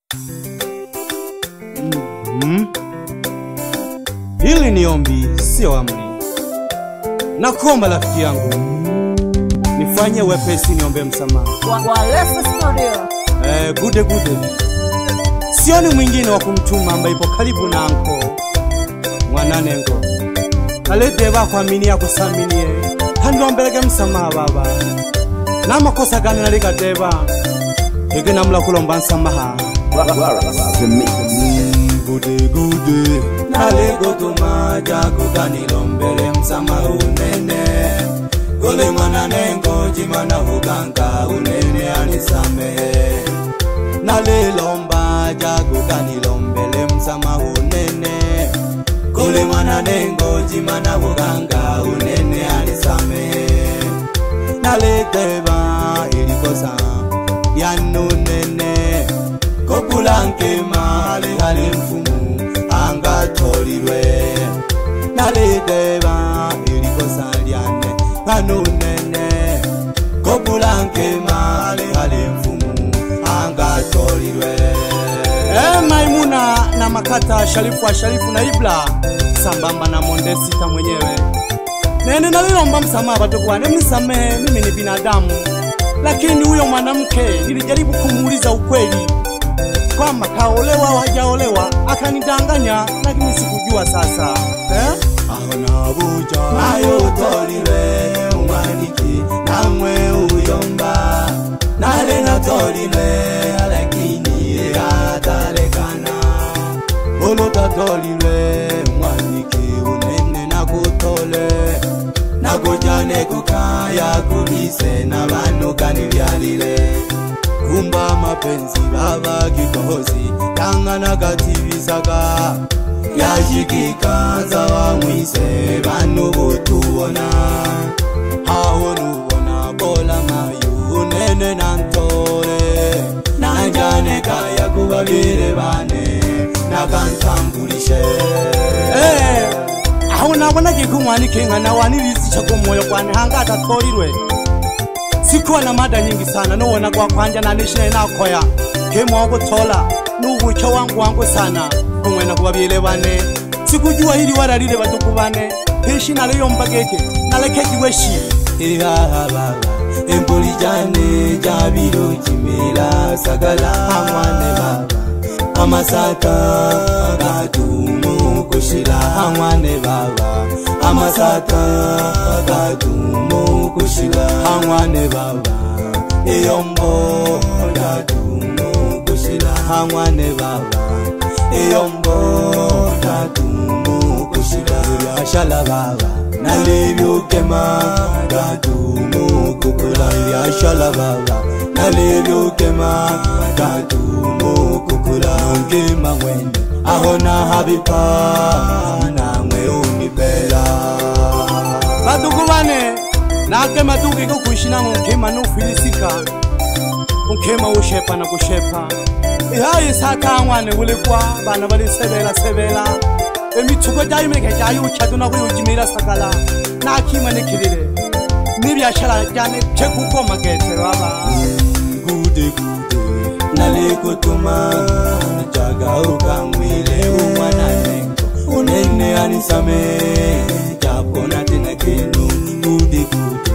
Hili ni ombi, sio amri. Nakuomba rafiki yangu, nifanye wepesi niombe msamaha. Walefa studio. Gude. Sioni mwingine wa kumtuma ambaye ipo karibu na anko Mwananengo. Naledeba kuamini ya kusaminie. Handombelege msamaha baba. Na makosa gani naligadeba? Hege namla kulomba msamaha. Gude. Nalego tumaja kukanilombele msamaha unene. Kule Mwananengo jimana huganga unene anisamehe. Nalilomba jagu kanilombele msamaha unene. Kule Mwananengo jimana huganga unene anisamehe. Naleteba ilikosa yanunene. Kopulanke mahali hali mfumu angatolirwe. Naleteba ilikosa liane yanunene. Kopulanke mahali hali mfumu angatolirwe. Maimuna na Makata, Sharifu na Ibla sambamba na Mondesita mwenyewe. Nene nalilomba msamaha batokuwane, mnisamehe, mimi ni binadamu. Lakini huyo mwanamke nilijaribu kumuuliza ukweli kwamba kaolewa au hajaolewa, akanidanganya, lakini sikujua sasa. Ahona buja mayo tolile umwaniki namwe uyomba. Nale na tolile lakini atalekana. Olo tatolile umwaniki unene na kutole. Nakujane kukaya kubise na bano kanivyalile. Kumba mapenzi baba kikohozi tangana kativisaka. Yashikika zawa mwise bano butuona. Hao nubona bola mayu unene na ntole. Nanjane kaya kubabire bane nakantambulishe. Aho nabona gikumwani kenga na wanirizi chako moyo kwane hanga atatolirwe. Sikuwa na mada nyingi sana nuona kwa kwanja na nishine nakoya. Kemo wangu tola nubucho wangu sana kumwena kubabile bane. Sikujua hili waralile batukubane. Heshi naliyomba geke nalekeki weshi. Baba empolijane jabiro chimela sagala amwane baba. Amasata gatumu kushila amwane baba. Amasata gatumu kushila amwane baba. Eyombo gatumu kushila amwane baba. Eyombo gatumu kushila yashala baba. Nalibyo kema gatumu kukula yashala baba. Nalibyo kema gatumu kukula ngema mwene. Ahona habipa namwe unipela. Batukubane nake matuki kukuishina mkema nufilisika. Mkema ushepa na kushepa. Ihayi sata mwane ulikwa bana bali sebela. Emituko jayi meke jayi uchaduna kuyujimira sakala. Nakima nekirire. Nibyashala jane chekuko magete baba. Gude. Nalikutuma jaga ukamwile Mwananengo. Unene anisame japo natina kenu. Gude.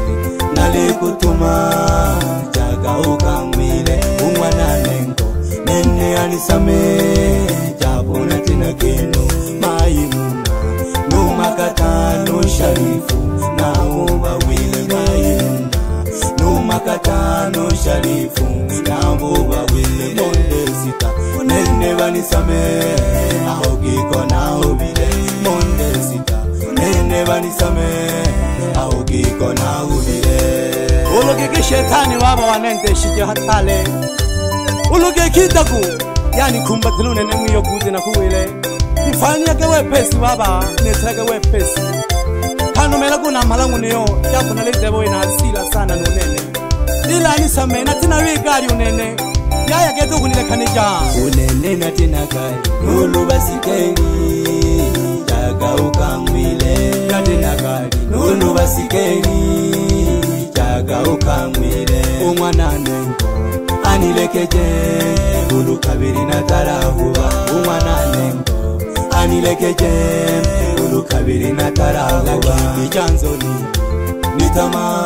Nalikutuma jaga ukamwile Mwananengo. Nene anisame japo natina kenu. Maimuna no Makata no Sharifu na ubawile. Maimuna no Makata no Sharifu na ubawile. Mondesita nene banisame aho giko na ubile. Mondesita nene banisame aho giko na ubile. Uloge shetani baba wanente shije hatale. Uloge kitaku yani kumbatilune nemiyo kuzi na kuwile. Nifanya kewe pesi baba netrage we pesi. Kano mela kuna malangu niyo yaku naledebo ina asila sana nunene. Ila anisame natina wigari unene. Yaya geto kunile kanija unene natina gari nulu basikeri. Jaga ukamwile natina gari nulu basikeri. Jaga ukamwile Mwananengo anilekeje ulukabiri natarahuba umwana nengo anilekeje ulukabiri natarahuba ichanzoni nitama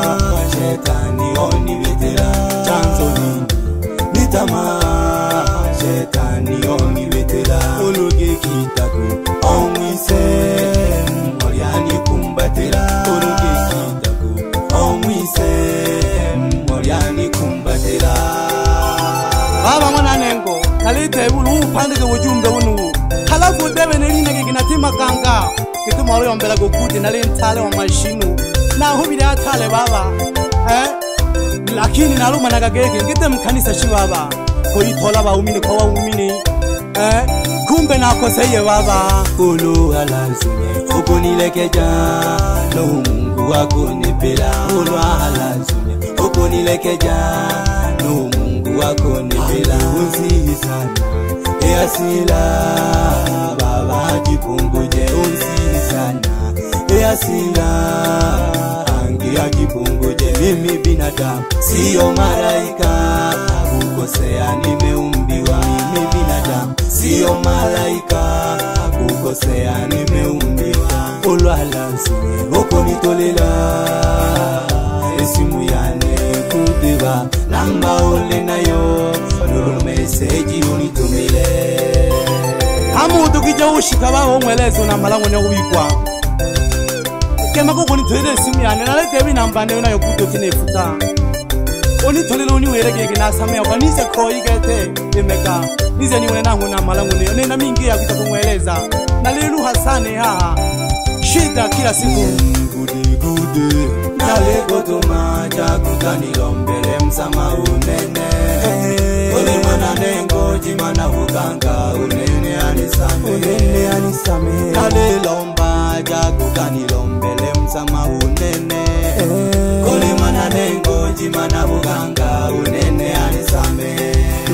shetani oni vitera chanzoni nitama shetani oni vitera uluge kitaku omwise moriani kumbatera uluge kitaku omwise moriani kumbatera baba mwana nengo kalite bulu upandike wujumbe wunu halafu debe neline kinatima kanga kituma wale ombela gokuti nale ntale wa mashinu na hubile atale baba lakini naluma nakagege ngite mkanisa shi baba koyitola baumini kwa waumini kumbe nakoseye baba ulu halazunye ukunilekeja no Mungu wako nipela ulu halazunye ukunilekeja no Mungu wako nipela unsihi sana easila baba jipunguje unsihi sana easila angi ajipunguje mimi binadamu sio malaika kukosea nimeumbiwa mimi binadamu sio malaika kukosea nimeumbiwa ulwalansini ukonitolela esimu yane kutiba namba ole nayo nuru message unitumile hamudu kija ushika baho mwelezo na malango ne kubikwa kema ko konitolele esimu yane nalete binamba ne nayo kutotinefuta onitolele uniwereke kinasame okanize koigete imeka nize nione nangu na malango ne nena mingi ya kutakumweleza na lelu hasane haha shida kila siku gude nalego tomaja kukanilombele msama unene ole mana nengo jimana ukanga unene anisame nalelomba ja kukanilombele msama unene ole mana nengo jimana ukanga unene anisame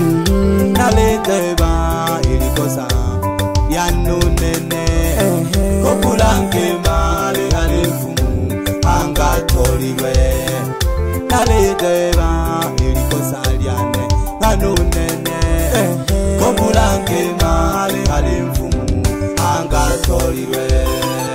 naleteba ilikosa yanunene kokulange male halifumu angatoliwe naleteba ilikosa liane yanunene kokulange male halifumu angatoliwe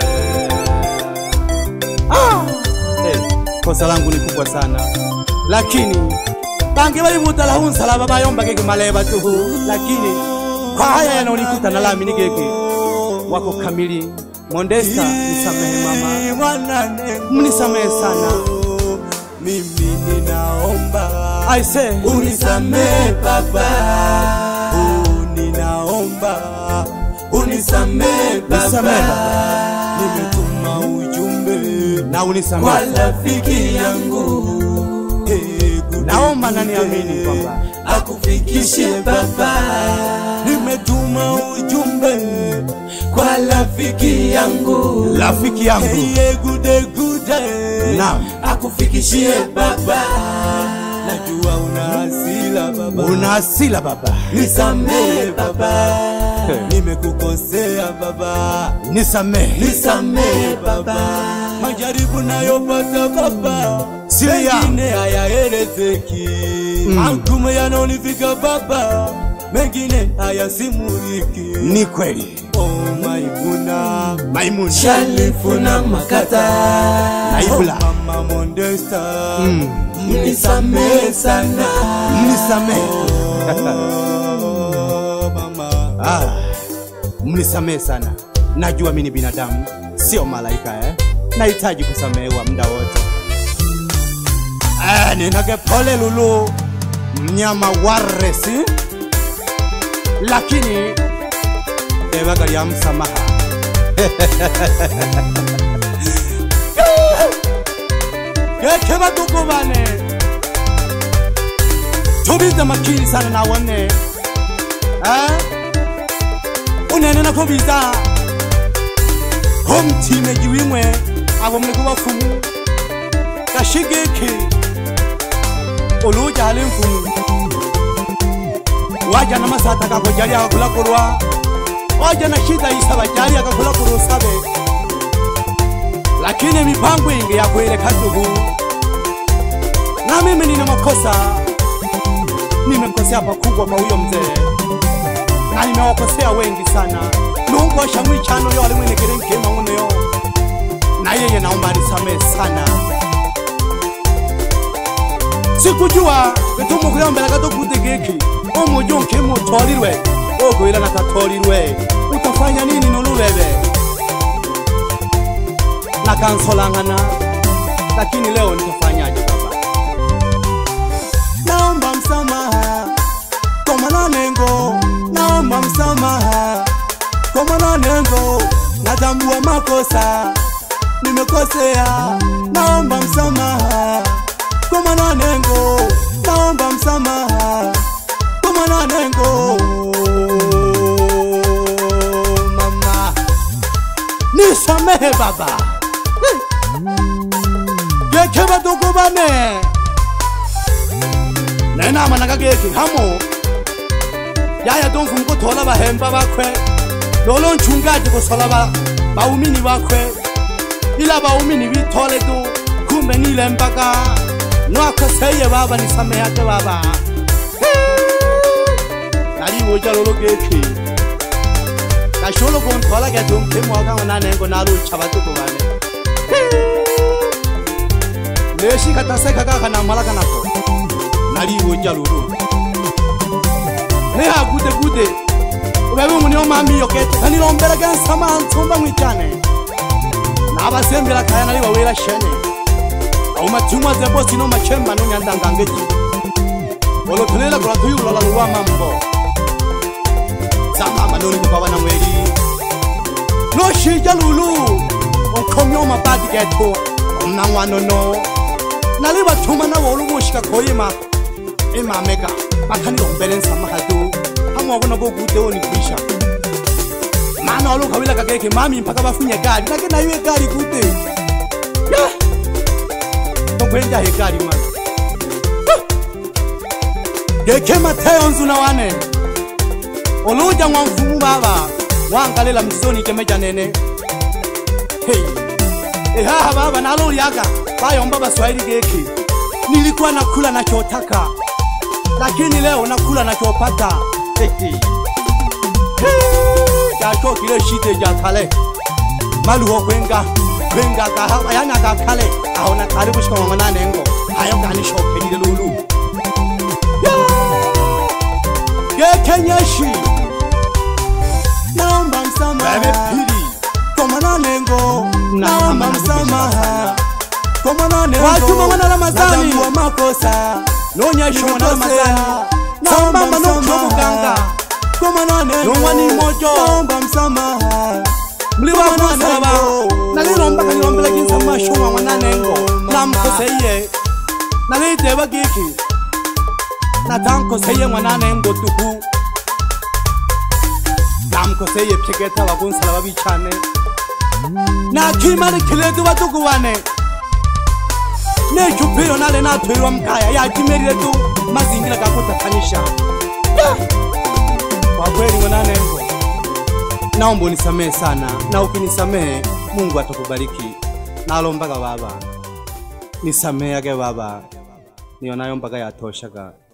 kosa langu ni kubwa sana lakini bange bali mutala hunsalaba bayomba keke maleba tuhu lakini kwa haya yanaonikuta na lami nigeke wako kamili Mondesta nisamehe mama mnisamehe sana mimi ninaomba I say unisamehe baba ninaomba unisamehe baba nimetuma ujumbe na unisamehe kwa rafiki yangu naomba nani amini kwamba akufikishe baba nimetuma ujumbe kwa rafiki yangu gude naam akufikishie baba najua una hasila baba nisamehe baba nimekukosea baba nisamehe baba majaribu nayopata baba mengine hayaelezeki magumu yanonifika baba mengine hayasimuliki ni kweli Maimuna Shalifuna Makata Naibula Mama Mondesta mnisamehe sana mama mnisamehe sana najua mimi ni binadamu sio malaika nahitaji kusamehewa muda wote ninage pole lulu mnyama waresi lakini dewaga ya msamaha Geke batuko bane Tubita makini sana na wane Unene na kubiza Homtime jiwimwe Abo mlikuwa fumu Kashigeki Oluja halimfumu Waja na masata kakojali akakula kurwa Waja na shida isaba jali akakula kurwa sabe Lakini mipango inge ya kueleka tuhu Na mimi nina makosa nimekosea pakubwa kwa huyo mzee, na nimewakosea wengi sana. Mungu ashamwi chano yo alimwene kirenke manguno yo, na yeye naomba nisamehe sana. Sikujua betumu kuyombela gato kutegeki omujo nkemo tolirwe ogo ila nakatolirwe utafanya nini nolulebe na kansolangana, lakini leo nitafanyaje baba? Naomba msamaha kwa mananengo, naomba msamaha kwa mananengo, natambua makosa nimekosea, naomba msamaha kwa mananengo, naomba msamaha kwa mananengo. Mama nisamehe baba, geke badugu bane nena manaka geke hamo yaya donfu mko tola bahemba bakwe lolo nchungaji kusola baumini bakwe ila baumini bitole tu kumbe nilembaka nwakoseye baba nisamehe ate baba. Nali woja lolo geke kasholo kontwala gato mkemo waka nanengo nalucha batugu bane leshi kataseka kaka na malaka nako nali woja lolo neha gude ubewe munyo mami yokete kani lombera gansama ntumba mwichane nabasembera kaya nali bawera shene aumatumwa zebo sino machemba no nyandanga ngeji olo tulela kwa tuyula la luwa mambo sama manoni kwa bana mweli no shija lulu onkomyo mabadi geto omnangwano no naliba tuma na wolu mushika koyima meka bakani ombelensa mahadu hamwa bona bogude oni kwisha mana olo kawila kageke mami mpaka bafunye gari lakini na yue gari gude ya tokwenja he gari man geke Mateo nzuna wane oluja ngwa mfumu baba wangalela msoni kemeja nene hey haha baba nalo liaga bayomba baswahili geke nilikuwa nakula nachotaka lakini leo nakula nachopata jacho kile shite jakale maluho kwenga kaha yana kakale ahona karibu shika mwana nengo hayo gani shoke ni lulu geke nyeshi naomba msamaha kwa mwana nengo, naomba msamaha kwa mwana nengo, watu mwana Ramadhani wa makosa nonyesha mwana Ramadhani naomba msamaha kanga kwa mwana nengo, nongwani mojo naomba msamaha mliwa mwana baba naliromba kanyombela kinsa mashoma mwana nengo namkoseye nalideba giki natankoseye mwana nengo tuhu namkoseye pigeta wagunsala babichane na kimari kiledu watuguwane ne chupiro nale na tuirwa mkaya ya jimerire tu mazingira kakutatanisha kwa kweli mwana nengo naomba unisamehe sana na ukinisamehe Mungu atakubariki nalombaga baba nisamehe age baba nionayo mpaka yatoshaga